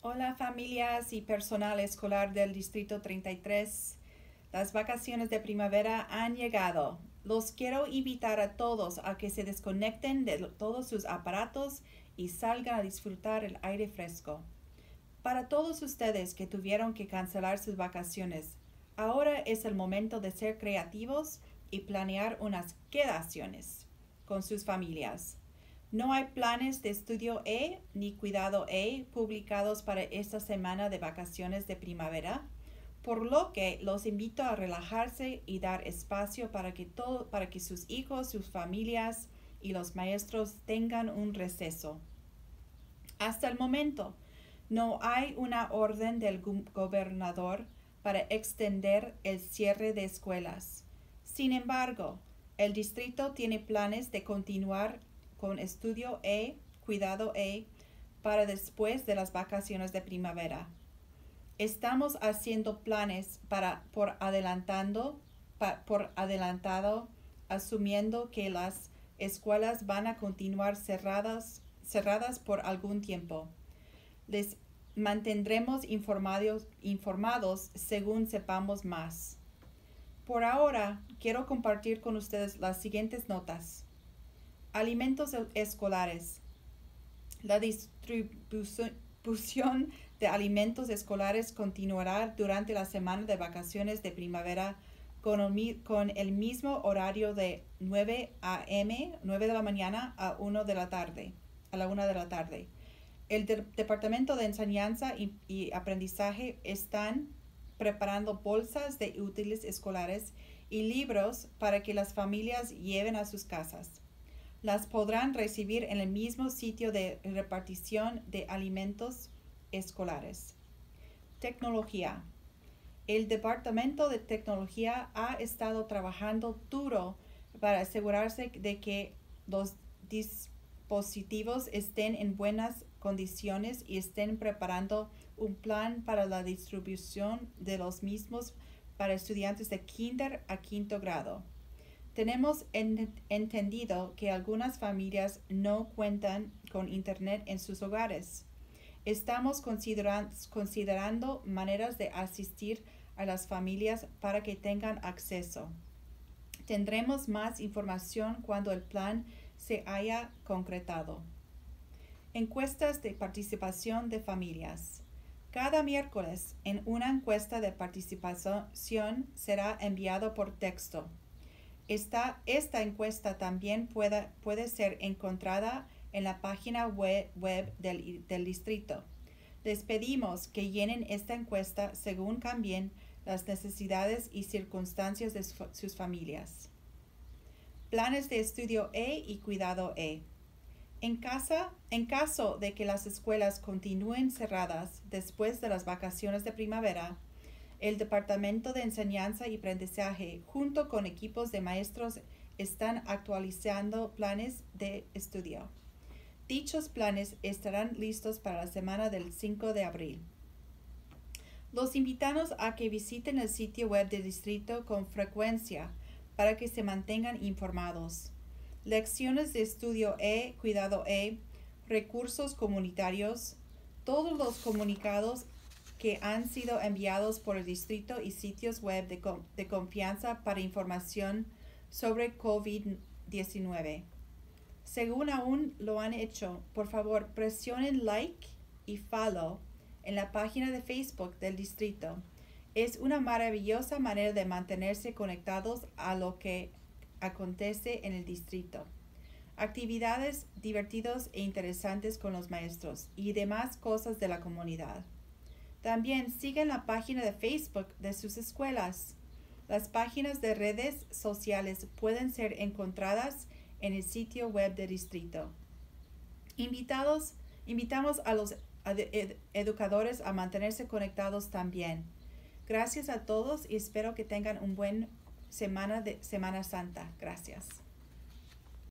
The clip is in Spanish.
Hola familias y personal escolar del Distrito 33. Las vacaciones de primavera han llegado. Los quiero invitar a todos a que se desconecten de todos sus aparatos y salgan a disfrutar el aire fresco. Para todos ustedes que tuvieron que cancelar sus vacaciones, ahora es el momento de ser creativos y planear unas quedaciones con sus familias. No hay planes de estudio E ni cuidado E publicados para esta semana de vacaciones de primavera, por lo que los invito a relajarse y dar espacio para que sus hijos, sus familias y los maestros tengan un receso. Hasta el momento, no hay una orden del gobernador para extender el cierre de escuelas. Sin embargo, el distrito tiene planes de continuar con estudio E, cuidado E, para después de las vacaciones de primavera. Estamos haciendo planes por adelantado, asumiendo que las escuelas van a continuar cerradas por algún tiempo. Les mantendremos informados según sepamos más. Por ahora, quiero compartir con ustedes las siguientes notas. Alimentos escolares. La distribución de alimentos escolares continuará durante la semana de vacaciones de primavera con el mismo horario de 9 de la mañana a la 1 de la tarde. El Departamento de Enseñanza y Aprendizaje están preparando bolsas de útiles escolares y libros para que las familias lleven a sus casas. Las podrán recibir en el mismo sitio de repartición de alimentos escolares. Tecnología. El Departamento de Tecnología ha estado trabajando duro para asegurarse de que los dispositivos estén en buenas condiciones y estén preparando un plan para la distribución de los mismos para estudiantes de kinder a quinto grado. Tenemos entendido que algunas familias no cuentan con internet en sus hogares. Estamos considerando maneras de asistir a las familias para que tengan acceso. Tendremos más información cuando el plan se haya concretado. Encuestas de participación de familias. Cada miércoles, una encuesta de participación será enviada por texto. Esta encuesta también puede ser encontrada en la página web del distrito. Les pedimos que llenen esta encuesta según cambien las necesidades y circunstancias de sus familias. Planes de estudio E y cuidado E. En caso de que las escuelas continúen cerradas después de las vacaciones de primavera, el Departamento de Enseñanza y Aprendizaje, junto con equipos de maestros, están actualizando planes de estudio. Dichos planes estarán listos para la semana del 5 de abril. Los invitamos a que visiten el sitio web del distrito con frecuencia para que se mantengan informados. Lecciones de estudio E, cuidado E, recursos comunitarios, todos los comunicados que han sido enviados por el distrito y sitios web de confianza para información sobre COVID-19. Según aún lo han hecho, por favor presionen like y follow en la página de Facebook del distrito. Es una maravillosa manera de mantenerse conectados a lo que acontece en el distrito. Actividades divertidas e interesantes con los maestros y demás cosas de la comunidad. También sigan la página de Facebook de sus escuelas. Las páginas de redes sociales pueden ser encontradas en el sitio web del distrito. Invitamos a los educadores a mantenerse conectados también. Gracias a todos y espero que tengan un buen Semana Santa. Gracias.